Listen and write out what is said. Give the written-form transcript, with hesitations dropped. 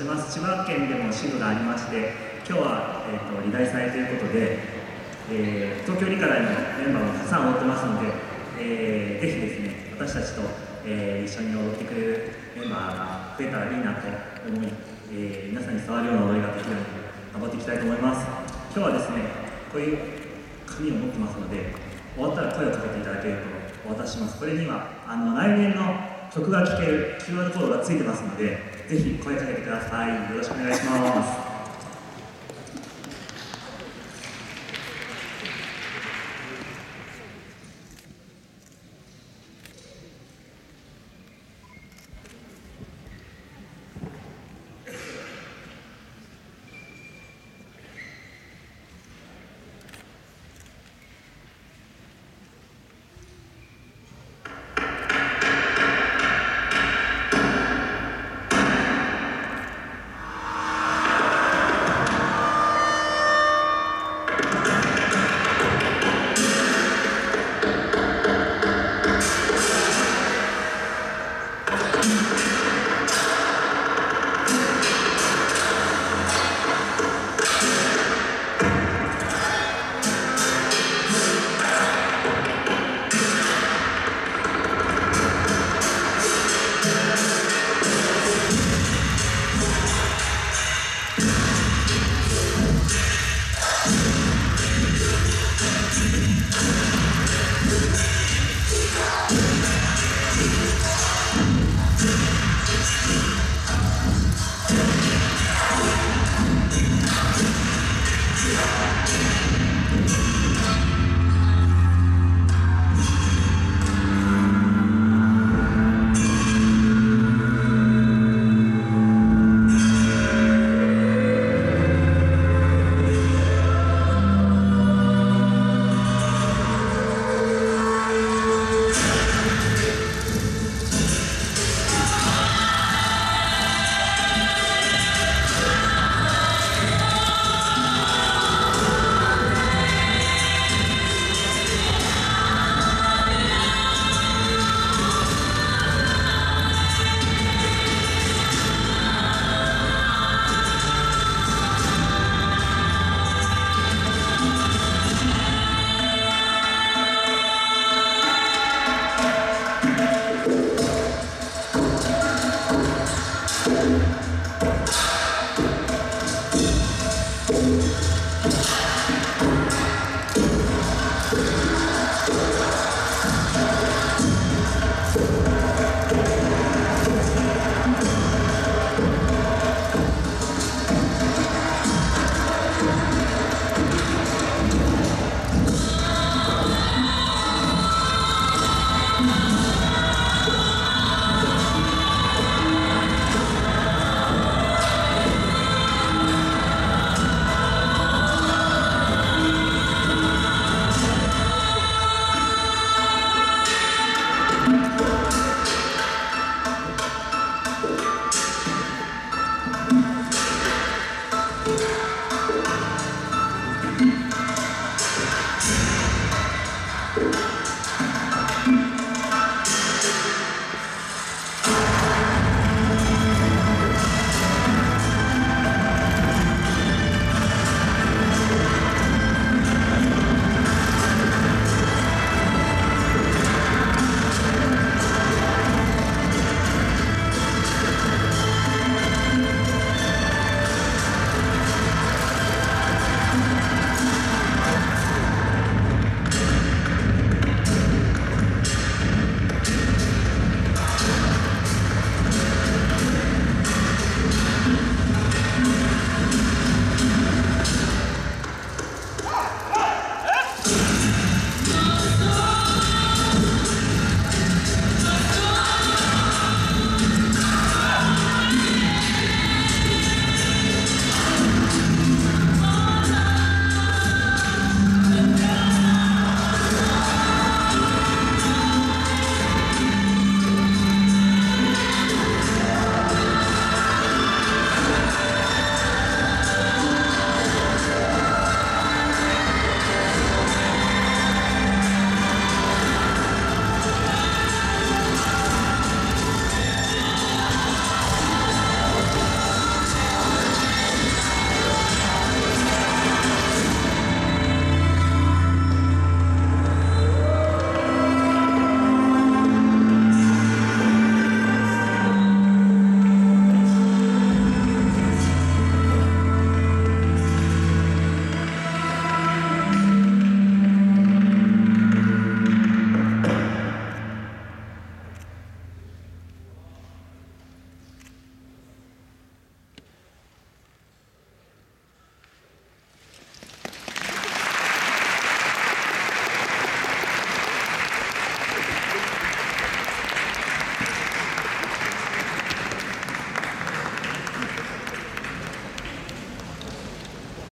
してます。千葉県でも支部がありまして、今日は、理大祭ということで、東京理科大のメンバーもたくさん踊ってますので、ぜひですね、私たちと、一緒に踊ってくれるメンバーが増えたらいいなと思い、皆さんに伝わるような踊りができるように頑張っていきたいと思います。今日はですね、こういう紙を持ってますので、終わったら声をかけていただけるとお渡しします。これには来年の曲が聴ける QR コードがついてますので、ぜひ声かけてください。よろしくお願いします。